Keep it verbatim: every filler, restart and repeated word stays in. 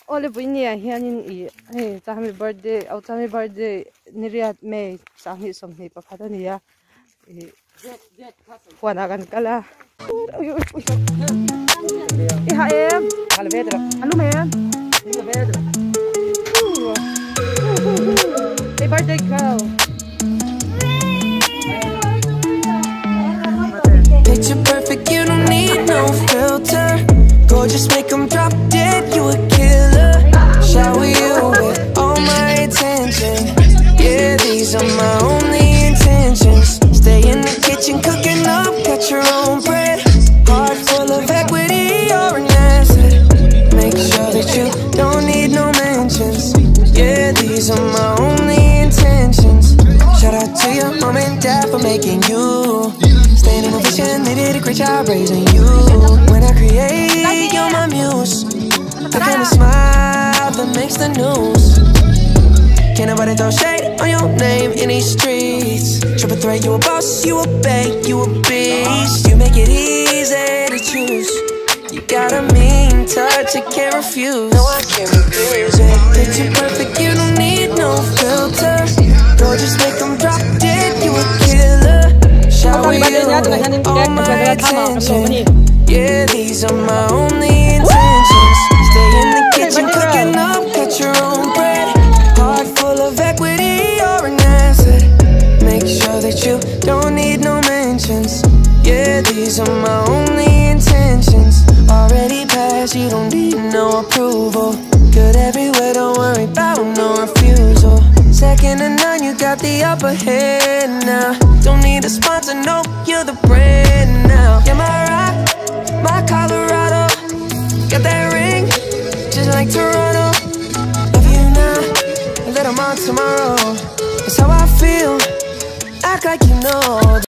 Ole buinia hianin I hey chami birthday au chami birthday niriat me chami somni pa phadania I phone agan kala I ha em hal vedra anu me anu vedra hey birthday girl picture perfect, you don't need no filter. Gorgeous, make them drop dead, you a killer. Shower you with all my attention. Yeah, these are my only intentions. Stay in the kitchen, cooking up, got your own bread. Heart full of equity, you're an asset. Make sure that you don't need no mentions. Yeah, these are my only intentions. Shout out to your mom and dad for making you. Staying in a vision, they did a great job raising you. When I create, you're my muse. The kind of smile that makes the news. Can't nobody throw shade on your name in these streets. Triple threat, you a boss, you a bank, you a beast. You make it easy to choose. You got a mean touch, you can't refuse. No, I can't refuse it. Picture perfect, you don't need no filter. Gorgeous, make them drop dead, you a killer. Shower you with all my attention. Yeah, these are my only intentions. Stay in the kitchen, cooking up, cut your own bread. Heart full of equity, you're an asset. Make sure that you don't need no mentions. Yeah, these are my only intentions. Already passed, you don't need no approval. Good everywhere, don't worry about no refusal. Second to none, you got the upper hand now. Don't need a sponsor, no, you're the brand now. You're my rock, my Colorado. Got that ring, just like Toronto. Love you now, and let 'em on tomorrow. That's how I feel, act like you know.